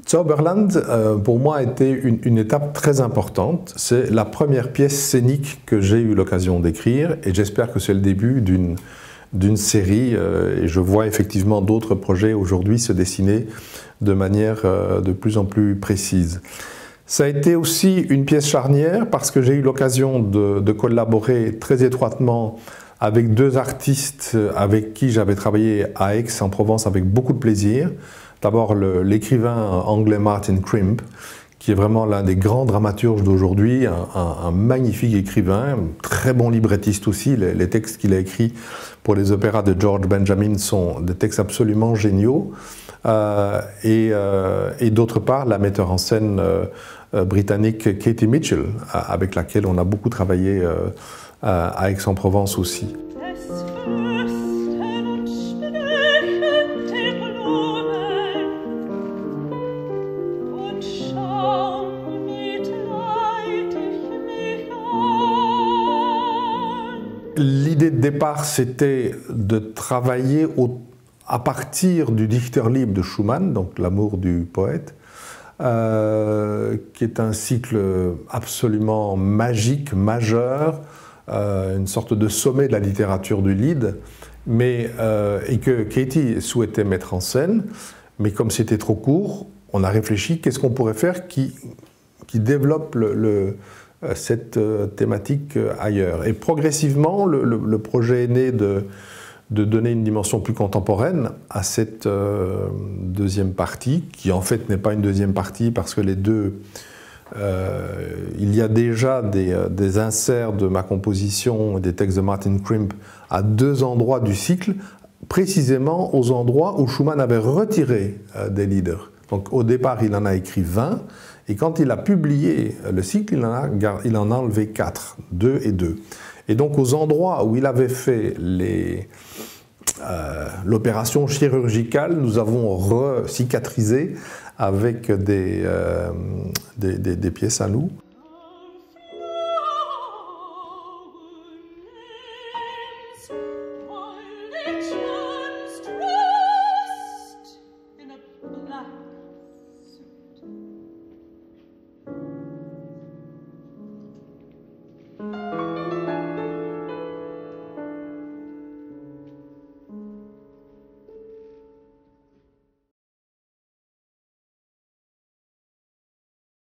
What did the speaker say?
Zauberland, pour moi, a été une étape très importante. C'est la première pièce scénique que j'ai eu l'occasion d'écrire et j'espère que c'est le début d'une série. Et je vois effectivement d'autres projets aujourd'hui se dessiner de manière de plus en plus précise. Ça a été aussi une pièce charnière parce que j'ai eu l'occasion de collaborer très étroitement avec deux artistes avec qui j'avais travaillé à Aix-en-Provence avec beaucoup de plaisir. D'abord l'écrivain anglais Martin Crimp, qui est vraiment l'un des grands dramaturges d'aujourd'hui, un magnifique écrivain, très bon librettiste aussi. Les textes qu'il a écrits pour les opéras de George Benjamin sont des textes absolument géniaux. Et d'autre part, la metteur en scène britannique Katie Mitchell, avec laquelle on a beaucoup travaillé à Aix-en-Provence aussi. L'idée de départ, c'était de travailler à partir du Dichterliebe de Schumann, donc l'amour du poète, qui est un cycle absolument magique, majeur, une sorte de sommet de la littérature du Lied, et que Katie souhaitait mettre en scène, mais comme c'était trop court, on a réfléchi qu'est-ce qu'on pourrait faire qui développe cette thématique ailleurs. Et progressivement, le projet est né de donner une dimension plus contemporaine à cette deuxième partie, qui en fait n'est pas une deuxième partie parce que les deux... il y a déjà des inserts de ma composition, des textes de Martin Crimp à deux endroits du cycle, précisément aux endroits où Schumann avait retiré des leaders. Donc au départ, il en a écrit 20, et quand il a publié le cycle, il en a enlevé 4, 2 et 2. Et donc aux endroits où il avait fait l'opération chirurgicale, nous avons recicatrisé avec des pièces à nous.